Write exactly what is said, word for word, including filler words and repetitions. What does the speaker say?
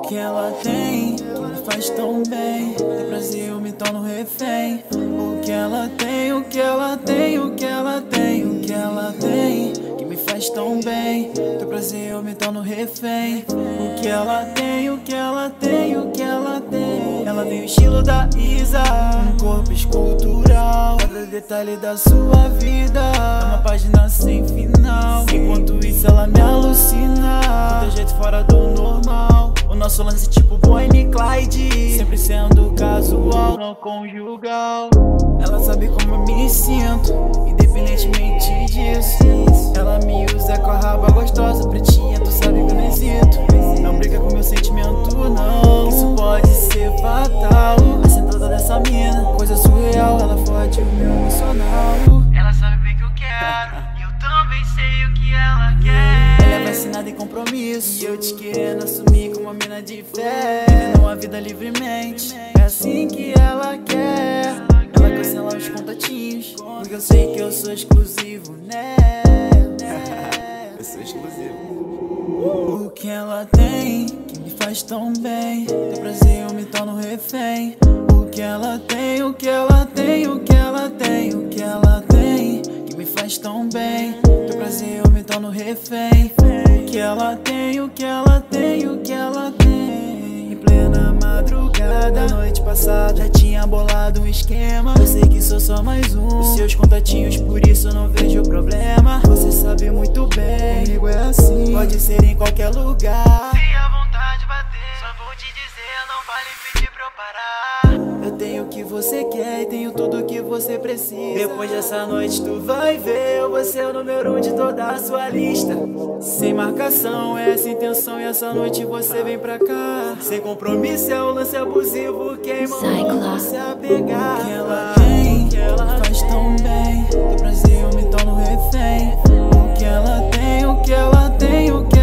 que ela tem, que me faz tão bem. No Brasil eu me torno refém. O que ela tem, o que ela tem, o que ela tem, o que ela tem, que me faz tão bem. Do Brasil eu me torno refém. O que ela tem, o que ela tem, o que ela tem. Ela tem o estilo da Isa, um corpo escultural, cada detalhe da sua vida é uma página sem final. Enquanto isso ela me alucina, com teu jeito fora do normal. O nosso lance tipo Bonnie e Clyde, sempre sendo casual, não conjugal. Ela sabe como eu me sinto, independentemente disso. Ela me usa com a raba gostosa, pretinha, tu sabe que eu não hesito. Não briga com meu sentimento não, isso pode ser fatal. A sentada dessa mina, coisa surreal, ela fode o meu emocional. Ela sabe bem que eu quero, e eu também sei o que ela quer. Ela é vacinada em compromisso, e eu te querendo assumir como uma mina de fé, vivendo uma vida livremente, é assim que ela quer. Ela cancela os contatinhos, porque eu sei que eu sou exclusivo, né? Eu sou exclusivo. O que ela tem, que me faz tão bem. Do Brasil eu me torno refém. O que ela tem, o que ela tem, o que ela tem, o que ela tem, que me faz tão bem. Do Brasil eu me torno refém. O que ela tem, o que ela tem, o que ela tem. Em plena madrugada, noite passada, já tinha bolado um esquema. Eu sei que sou só mais um, os seus contatinhos, por isso eu não vejo problema. Você sabe muito bem, comigo é assim, pode ser em qualquer lugar. Se a vontade bater, só vou te dizer, não vale pedir pra eu parar. Eu tenho o que você quer e tenho tudo o que você precisa. Depois dessa noite tu vai ver, eu vou ser o número um de toda a sua lista. Sem marcação, é essa intenção, e essa noite você vem pra cá. Sem compromisso é o lance abusivo, quem mandou você apegar. O que ela tem, que ela faz tão bem. Do Brasil eu me torno refém. O que ela tem, o que ela tem, o que